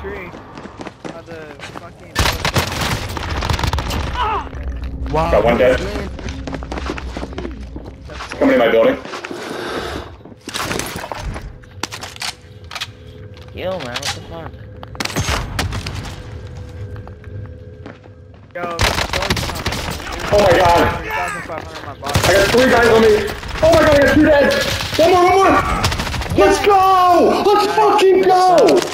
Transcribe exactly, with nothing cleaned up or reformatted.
tree. Uh, the fucking. Wow. Got one dead. Coming in my building. Yo, man, what the fuck? Yo, Oh my god. I got three guys on me. Oh my god, I got two dead. One more, one more. Let's go. Let's fucking go.